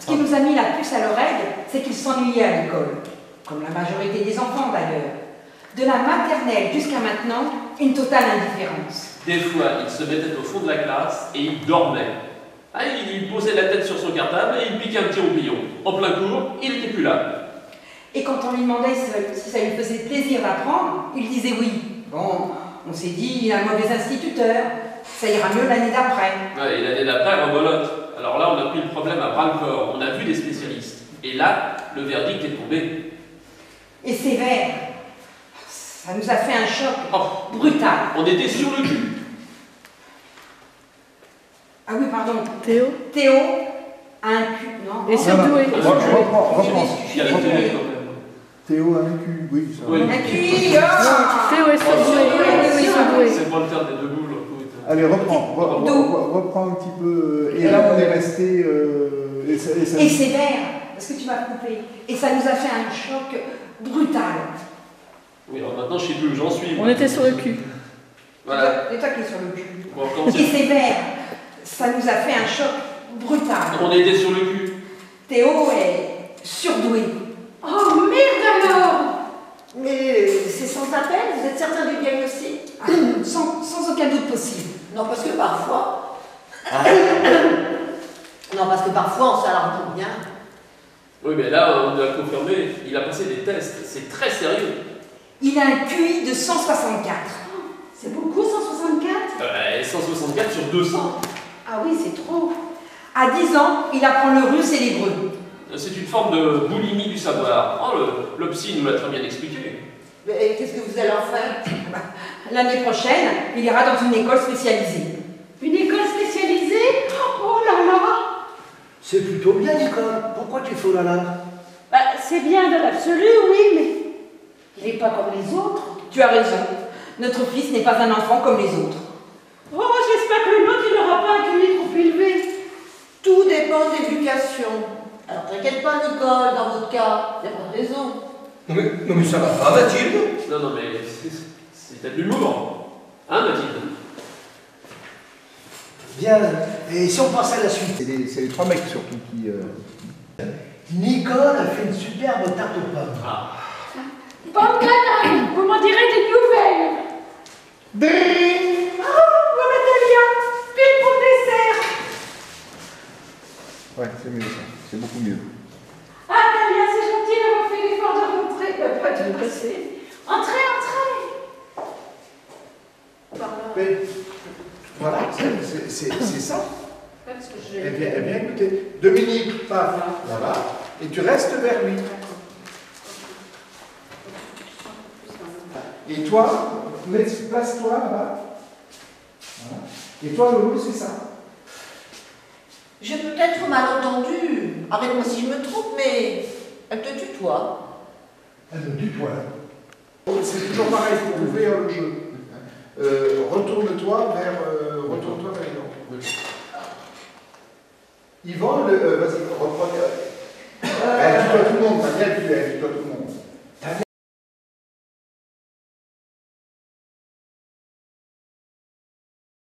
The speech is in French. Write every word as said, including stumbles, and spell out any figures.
Ce qui nous a mis la puce à l'oreille, c'est qu'il s'ennuyait à l'école, comme la majorité des enfants d'ailleurs. De la maternelle jusqu'à maintenant, une totale indifférence. Des fois, il se mettait au fond de la classe et il dormait. Ah, il posait la tête sur son cartable et il piquait un petit roupillon. En plein cours, il n'était plus là. Et quand on lui demandait si ça lui faisait plaisir d'apprendre, il disait oui. Bon, on s'est dit, il a un mauvais instituteur, ça ira mieux l'année d'après. Ouais, et l'année d'après, rebolote. Alors là, on a pris le problème à bras-le-corps, on a vu des spécialistes. Et là, le verdict est tombé. Et sévère. Ça nous a fait un choc Oh, brutal. On était sur le cul. Ah oui, pardon. Théo Théo a un cul, non? Et surdoué. Reprends, reprends. Il y a la télé quand même. Théo a un cul, oui, ça Oui. va. Un cul, oh. Théo est surdoué. Oui, oui, surdoué. C'est pas le terme des deux boules. Allez, reprends, re- re- re- reprends un petit peu. Et là, on est resté. Euh, et ça, et ça- Et sévère, parce que tu m'as coupé. Et ça nous a fait un choc brutal. Oui, alors maintenant, je sais plus où j'en suis. On était sur le cul. Voilà. C'est toi qui es sur le cul. Bon, comment Et c'est- sévère, ça nous a fait un choc brutal. On était sur le cul. Théo est surdoué. Oh merde alors! Mais c'est sans appel, vous êtes certain du diagnostic? Ah, sans, sans aucun doute possible. Non, parce que parfois. Non, parce que parfois on s'alarme pour rien. Oui, mais là, on a confirmé. Il a passé des tests. C'est très sérieux. Il a un Q I de cent soixante-quatre. C'est beaucoup, cent soixante-quatre? Euh, cent soixante-quatre sur deux cents. Ah oui, c'est trop. À dix ans, il apprend le russe et l'hébreu. C'est une forme de boulimie du savoir. Oh, le, le psy nous l'a très bien expliqué. Mais qu'est-ce que vous allez en faire? L'année prochaine, il ira dans une école spécialisée. Une école spécialisée? Oh là là! C'est plutôt bien, Nicole. Pourquoi tu fais oh là là? Bah, c'est bien dans l'absolu, oui, mais il n'est pas comme les autres. Tu as raison. Notre fils n'est pas un enfant comme les autres. Oh, j'espère que le nôtre, il n'aura pas un Q I trop élevé. Tout dépend de l'éducation. Alors t'inquiète pas, Nicole, dans votre cas, il n'y a pas de raison. Non mais, non mais ça va pas, Mathilde. Non, non, mais c'est- c'était de l'humour. Hein, Mathilde? Bien, et si on passe à la suite? C'est les, c'est les trois mecs surtout qui. Euh... Nicole a fait une superbe tarte aux pommes. Ah. Pomme canaille, vous m'en direz des nouvelles. Dring. Oh, voilà Talia, pile pour le dessert. Ouais, c'est mieux ça. C'est beaucoup mieux. Ah Talia, c'est gentil d'avoir fait l'effort de rentrer. Euh, pas de passer. Entrez, entrez. Par là. Mais, voilà, c'est- c'est c'est ça. Parce que Eh je... bien, eh bien, écoutez, Dominique, paf, voilà, et tu restes vers lui. Et toi, laisse- place-toi là-bas. Voilà. Et toi, Loulou, c'est ça. J'ai peut-être mal entendu. Arrête-moi si je me trompe, mais elle te tutoie. Elle me tutoie. C'est toujours pareil pour ouvrir le jeu. Euh, retourne-toi vers, euh, retourne-toi vers Yvan. Yvan, le- euh, vas-y, reprends. Elle tutoie tout le monde, Daniel, tu elle tutoie tout le monde.